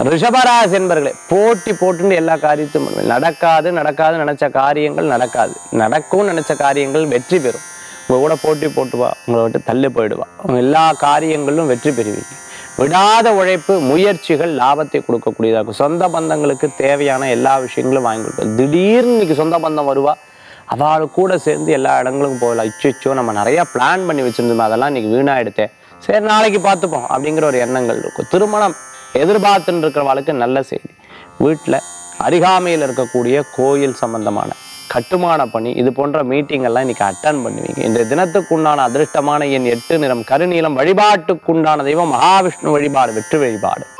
ரிஷபராசி என்பர்களே, போட்டி போட்டுன்னு எல்லா காரியத்தையும் பண்ணுவேன். நடக்காது நடக்காது நினைச்ச காரியங்கள் நடக்காது, நடக்கும் நினைச்ச காரியங்கள் வெற்றி பெறும். உங்க கூட போட்டி போட்டுவா, உங்களை விட்டு தள்ளி போயிடுவா. உங்க எல்லா காரியங்களிலும் வெற்றி பெறுவீங்க. விடாத உழைப்பு முயற்சிகள் லாபத்தை கொடுக்கக்கூடியதாக இருக்கும். சொந்த பந்தங்களுக்கு தேவையான எல்லா விஷயங்களும் வாங்கி கொடுப்பேன். திடீர்னு இன்னைக்கு சொந்த பந்தம் வருவா, அவள் கூட சேர்ந்து எல்லா இடங்களுக்கும் போகலாம். இச்சோ நம்ம நிறைய பிளான் பண்ணி வச்சிருந்தோம், அதெல்லாம் இன்னைக்கு வீணாயிடுத்தேன், சரி நாளைக்கு பார்த்துப்போம் அப்படிங்கிற ஒரு எண்ணங்கள் இருக்கும். திருமணம் எதிர்பார்த்துன்னு இருக்கிறவளுக்கு நல்ல செய்தி. வீட்டில் அருகாமையில் இருக்கக்கூடிய கோயில் சம்பந்தமான கட்டுமான பணி இது போன்ற மீட்டிங் எல்லாம் இன்னைக்கு அட்டன் பண்ணுவீங்க. இந்த தினத்துக்குண்டான அதிர்ஷ்டமான எண் 8, நிறம் கருநீலம். வழிபாட்டுக்குண்டான தெய்வம் மகாவிஷ்ணு வழிபாடு, வெற்றி வழிபாடு.